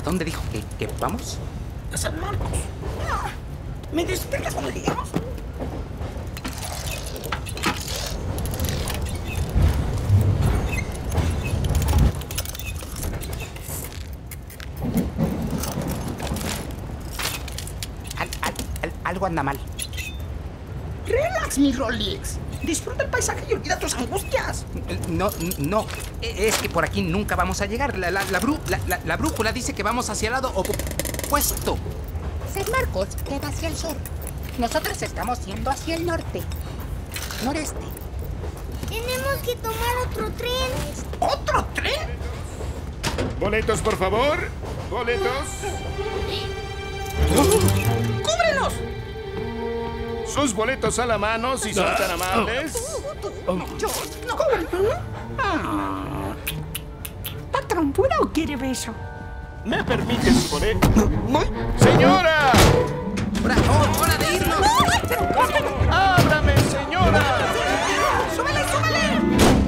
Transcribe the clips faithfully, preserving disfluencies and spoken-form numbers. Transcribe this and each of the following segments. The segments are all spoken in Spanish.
dónde dijo que, que vamos? A San Marcos. ¿Me despegas cuando llegamos? Al, al, al, algo anda mal. Relax, mi Rolex. Disfruta el paisaje y olvida tus angustias. No, no. Es que por aquí nunca vamos a llegar. La, la, la, bru, la, la, la brújula dice que vamos hacia el lado opuesto. San Marcos queda hacia el sur. Nosotros estamos yendo hacia el norte. Noreste. Tenemos que tomar otro tren. ¿Otro tren? Boletos, por favor. Boletos. ¡Cúbrenos! Sus boletos a la mano, si son tan amables. Yo no. Patrón, ¿pura o quiere beso? ¿Me permite su boleto? ¡Señora! ¡Hora, oh, hora de irnos! ¡Ábrame, señora! ¡Súbele, súbele!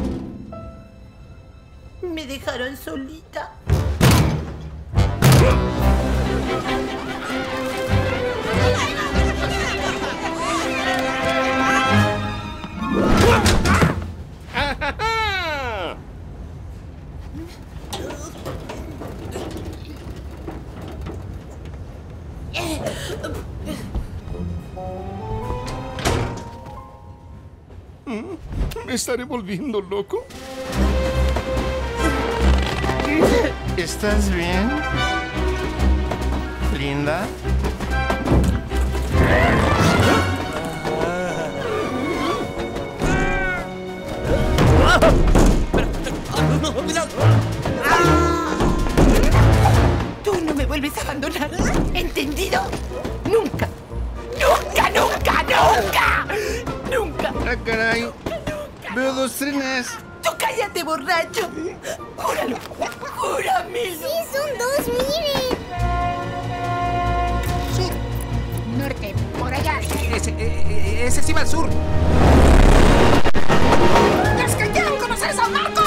Me dejaron solita. ¿Me estaré volviendo loco? ¿Estás bien? ¿Linda? Tú no me vuelves a abandonar. ¿Entendido? Nunca. ¡Nunca, nunca, nunca! ¡Nunca! ¡Ah, caray! Veo dos trenes. ¡Tú cállate, borracho! ¡Júralo! ¡Júramelo! Sí, son dos, miren. Sur. Norte. Por allá. Ese, ese sí va al sur. ¡Es que quiero conocer San Marcos!